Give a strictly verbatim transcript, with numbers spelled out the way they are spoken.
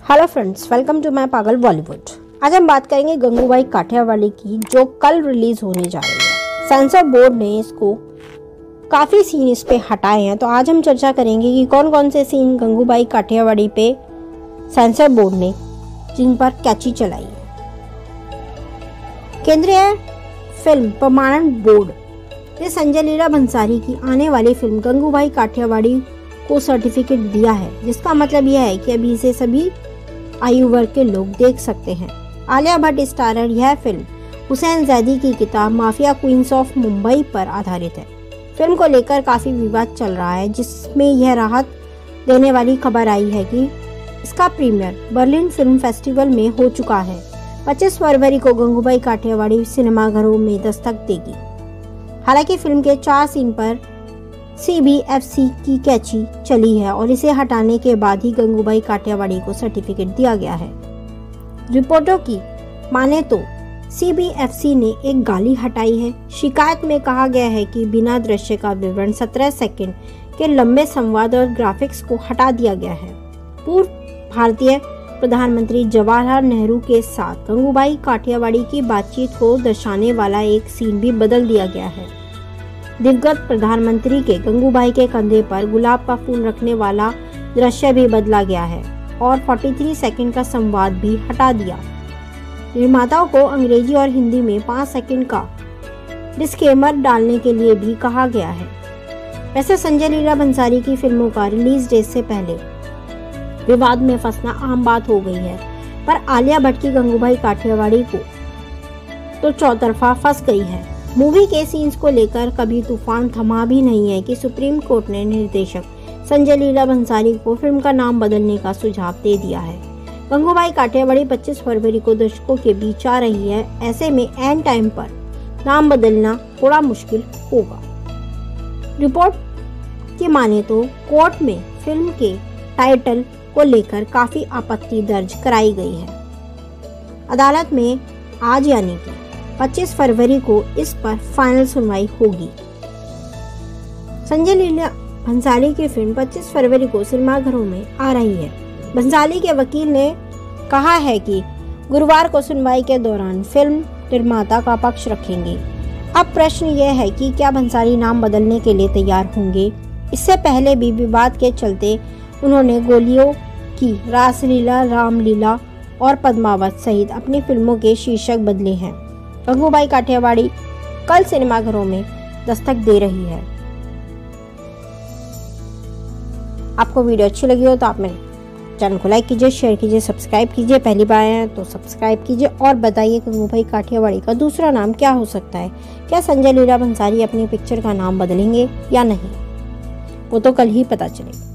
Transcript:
Hello friends, welcome to my Pagal Bollywood. आज हम बात करेंगे गंगूबाई काठियावाड़ी की, जो कल रिलीज होने जा रही है। सेंसर बोर्ड ने इसको काफ़ी सीन इस पे हटाए हैं, तो आज हम चर्चा करेंगे कि कौन कौन से सीन गंगूबाई काठियावाड़ी पे सेंसर बोर्ड ने जिन पर कैची चलाई है। केंद्रीय फिल्म प्रमाणन बोर्ड ने संजय लीला भंसाली की आने वाली फिल्म गंगूबाई काठियावाड़ी को सर्टिफिकेट दिया है, जिसका मतलब यह है कि अभी इसे सभी आयु वर्ग के लोग देख सकते हैं। आलिया भट्ट स्टारर यह फिल्म हुसैन जैदी की किताब माफिया क्वींस ऑफ मुंबई पर आधारित है। फिल्म को लेकर काफ़ी विवाद चल रहा है, जिसमें यह राहत देने वाली खबर आई है कि इसका प्रीमियर बर्लिन फिल्म फेस्टिवल में हो चुका है। पच्चीस फरवरी को गंगूबाई काठियावाड़ी सिनेमाघरों में दस्तक देगी। हालांकि फिल्म के चार सीन पर सी बी एफ सी की कैची चली है और इसे हटाने के बाद ही गंगूबाई काठियावाड़ी को सर्टिफिकेट दिया गया है। रिपोर्टों की माने तो सी बी एफ सी ने एक गाली हटाई है। शिकायत में कहा गया है कि बिना दृश्य का विवरण सत्रह सेकंड के लंबे संवाद और ग्राफिक्स को हटा दिया गया है। पूर्व भारतीय प्रधानमंत्री जवाहरलाल नेहरू के साथ गंगूबाई काठियावाड़ी की बातचीत को दर्शाने वाला एक सीन भी बदल दिया गया है। दिवंगत प्रधानमंत्री के गंगूबाई के कंधे पर गुलाब का फूल रखने वाला दृश्य भी बदला गया है और तैंतालीस सेकंड का संवाद भी हटा दिया। निर्माताओं को अंग्रेजी और हिंदी में पाँच सेकंड का डिस्क्लेमर डालने के लिए भी कहा गया है। वैसे संजय लीला भंसाली की फिल्मों का रिलीज डेट से पहले विवाद में फंसना आम बात हो गई है, पर आलिया भट्ट की गंगूबाई काठियावाड़ी को तो चौतरफा फंस गई है। मूवी के सीन्स को लेकर कभी तूफान थमा भी नहीं है कि सुप्रीम कोर्ट ने निर्देशक संजय लीला भंसाली को फिल्म का नाम बदलने का सुझाव दे दिया है। गंगूबाई काठियावाड़ी पच्चीस फरवरी को दर्शकों के बीच आ रही है। ऐसे में एंड टाइम पर नाम बदलना थोड़ा मुश्किल होगा। रिपोर्ट की माने तो कोर्ट में फिल्म के टाइटल को लेकर काफी आपत्ति दर्ज कराई गई है। अदालत में आज यानी कि पच्चीस फरवरी को इस पर फाइनल सुनवाई होगी। संजय लीला भंसाली की फिल्म पच्चीस फरवरी को सिनेमाघरों में आ रही है। भंसाली के वकील ने कहा है कि गुरुवार को सुनवाई के दौरान फिल्म निर्माता का पक्ष रखेंगे। अब प्रश्न यह है कि क्या भंसाली नाम बदलने के लिए तैयार होंगे। इससे पहले भी विवाद के चलते उन्होंने गोलियों की रासलीला, रामलीला और पद्मावत सहित अपनी फिल्मों के शीर्षक बदले हैं। गंगूबाई काठियावाड़ी कल सिनेमाघरों में दस्तक दे रही है। आपको वीडियो अच्छी लगी हो तो आप मेरे चैनल को लाइक कीजिए, शेयर कीजिए, सब्सक्राइब कीजिए। पहली बार आए हैं तो सब्सक्राइब कीजिए और बताइए गंगूबाई काठियावाड़ी का दूसरा नाम क्या हो सकता है। क्या संजय लीला भंसाली अपनी पिक्चर का नाम बदलेंगे या नहीं, वो तो कल ही पता चलेगा।